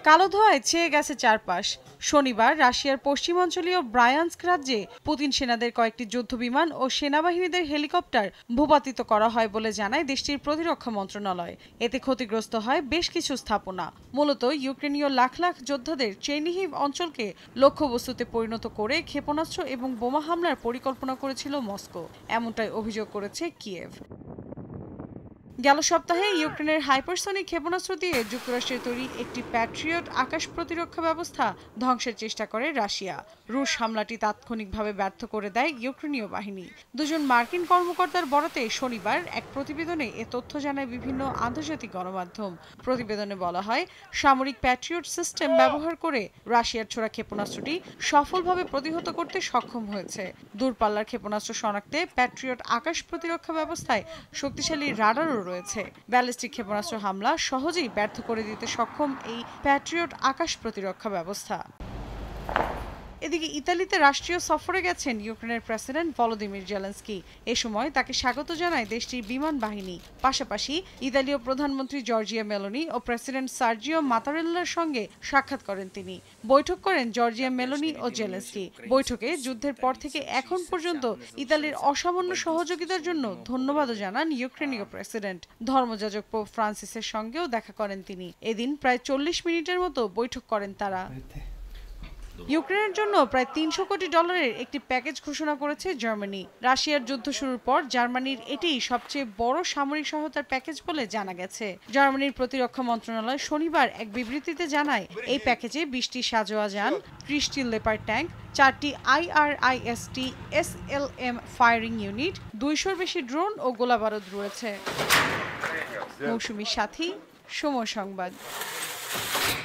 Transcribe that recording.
কালো ধোঁয়ায় ছেয়ে গেছে চারপাশ। শনিবার রাশিয়ার পশ্চিমাঞ্চলীয় ব্রায়ানস্ক রাজ্যে পুতিন সেনাদের কয়েকটি যুদ্ধবিমান ও সেনাবাহিনীদের হেলিকপ্টার ভূপাতিত করা হয় বলে জানায় দেশটির প্রতিরক্ষা মন্ত্রণালয়। এতে ক্ষতিগ্রস্ত হয় বেশ কিছু স্থাপনা। মূলত ইউক্রেনীয় লাখ লাখ যোদ্ধাদের চেরনিহিভ অঞ্চলকে লক্ষ্যবস্তুতে পরিণত করে ক্ষেপণাস্ত্র এবং বোমা হামলার পরিকল্পনা করেছিল মস্কো, এমনটাই অভিযোগ করেছে কিয়েভ। গেল সপ্তাহে ইউক্রেনের হাইপারসনিক ক্ষেপণাস্ত্র দিয়ে যুক্তরাষ্ট্রের তৈরি একটি প্যাট্রিয়ট আকাশ প্রতিরক্ষা ব্যবস্থা ধ্বংসের চেষ্টা করে রাশিয়া। রুশ হামলাটি তাৎক্ষণিকভাবে ব্যর্থ করে দেয় ইউক্রেনীয় বাহিনী। দুজন মার্কিন কর্মকর্তার বরাতে শনিবার এক প্রতিবেদনে এ তথ্য জানায় বিভিন্ন আন্তর্জাতিক গণমাধ্যম। প্রতিবেদনে বলা হয়, সামরিক প্যাট্রিয়ট সিস্টেম ব্যবহার করে রাশিয়ার ছোড়া ক্ষেপণাস্ত্রটি সফলভাবে প্রতিহত করতে সক্ষম হয়েছে। দূরপাল্লার ক্ষেপণাস্ত্র শনাক্তে প্যাট্রিয়ট আকাশ প্রতিরক্ষা ব্যবস্থায় শক্তিশালী রাডারও রয়েছে। ব্যালিস্টিক ক্ষেপণাস্ত্র হামলা সহজেই ব্যর্থ করে দিতে সক্ষম এই প্যাট্রিয়ট আকাশ প্রতিরক্ষা ব্যবস্থা। এদিকে ইতালিতে রাষ্ট্রীয় সফরে গেছেন ইউক্রেনের প্রেসিডেন্ট ভলোদিমির জেলেনস্কি। এ সময় তাকে স্বাগত জানায় দেশটির বিমান বাহিনী। পাশাপাশি ইতালীয় প্রধানমন্ত্রী জর্জিয়া মেলোনি ও প্রেসিডেন্ট সার্জিও মাতারেল্লার সঙ্গে সাক্ষাৎ করেন তিনি। বৈঠক করেন জর্জিয়া মেলোনি ও জেলেনস্কি। বৈঠকে যুদ্ধের পর থেকে এখন পর্যন্ত ইতালির অসামান্য সহযোগিতার জন্য ধন্যবাদও জানান ইউক্রেনীয় প্রেসিডেন্ট। ধর্মযাজক পোপ ফ্রান্সিসের সঙ্গেও দেখা করেন তিনি। এদিন প্রায় 40 মিনিটের মতো বৈঠক করেন তারা। ইউক্রেনের জন্য প্রায় $300 কোটি একটি প্যাকেজ ঘোষণা করেছে জার্মানি। রাশিয়ার যুদ্ধ শুরুর পর জার্মানির এটিই সবচেয়ে বড় সামরিক সহায়তার প্যাকেজ বলে জানা গেছে। জার্মানির প্রতিরক্ষা মন্ত্রণালয় শনিবার এক বিবৃতিতে জানায়, এই প্যাকেজে 20টি সাঁজোয়া যান, 30টি লেপার্ড ট্যাঙ্ক, 4টি IRIST SLM ফায়ারিং ইউনিট, 200-র বেশি ড্রোন ও গোলাবারুদ রয়েছে। মৌসুমীর সাথী, সময় সংবাদ।